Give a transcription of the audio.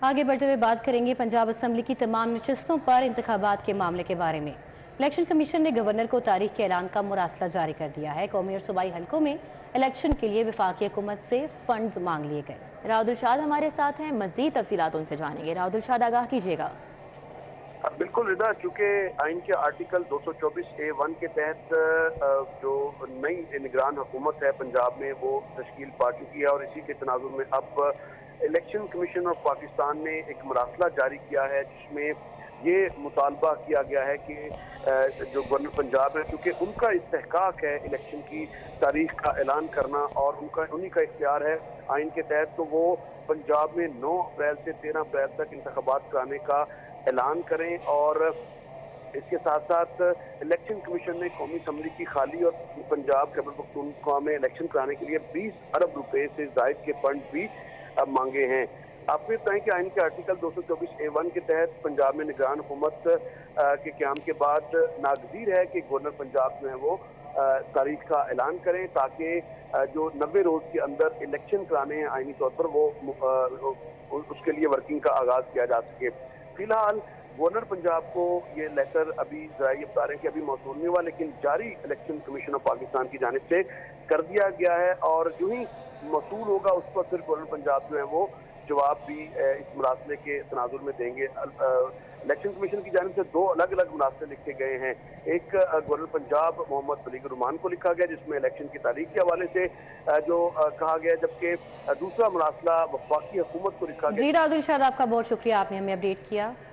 आगे बढ़ते हुए बात करेंगे पंजाब असम्बली की तमाम नशस्तों पर इंतखाबात के मामले के बारे में। इलेक्शन कमीशन ने गवर्नर को तारीख के ऐलान का मुरासला जारी कर दिया है। कौमी और सूबाई हलकों में इलेक्शन के लिए वफाकी हुकूमत से फंड्स मांग लिए गए। राउदुलशाद हमारे साथ हैं, मजीद तफसीलात उनसे जानेंगे। राउदुलशाद, आगाह कीजिएगा। बिल्कुल रिदा, चूंकि आइन के आर्टिकल 224A1 के तहत जो नई निगरान हुकूमत है पंजाब में वो तश्कील पा चुकी है और इसी के तनाजुर में अब इलेक्शन कमीशन ऑफ पाकिस्तान ने एक मरासला जारी किया है जिसमें ये मुतालबा किया गया है कि जो गवर्नर पंजाब है, क्योंकि उनका इस्तेहकाक है इलेक्शन की तारीख का ऐलान करना और उन्हीं का इख्तियार है आइन के तहत, तो वो पंजाब में 9 अप्रैल से 13 अप्रैल तक इंतखाबात कराने का ऐलान करें। और इसके साथ साथ इलेक्शन कमीशन ने कौमी असम्बली की खाली और पंजाब खैबर पख्तूनख्वा में इलेक्शन कराने के लिए 20 अरब रुपए से जायद के फंड भी मांगे हैं। आपको बताएं कि आइन के आर्टिकल 224A1 के तहत पंजाब में निगरान हुकूमत के क़याम के बाद नागजीर है कि गवर्नर पंजाब जो है वो तारीख का ऐलान करें ताकि जो 90 रोज के अंदर इलेक्शन कराने हैं आइनी तौर पर वो उसके लिए वर्किंग का आगाज किया जा सके। फिलहाल गवर्नर पंजाब को ये लेटर अभी जरा ये बता रहे हैं कि अभी मौसूल नहीं हुआ, लेकिन जारी इलेक्शन कमीशन ऑफ पाकिस्तान की जानिब से कर दिया गया है और जो ही मौसूल होगा उस पर फिर गवर्नर पंजाब जो है वो जवाब भी इस मुरासले के तनाजुर में देंगे। इलेक्शन कमीशन की जानिब से 2 अलग अलग मुरासले लिखे गए हैं। एक गवर्नर पंजाब मोहम्मद बलीग रहमान को लिखा गया जिसमें इलेक्शन की तारीख के हवाले से जो कहा गया, जबकि दूसरा मुरासला वफाकी हुकूमत को लिखा गया। जी राउदुलशाद, आपका बहुत शुक्रिया, आपने हमें अपडेट किया।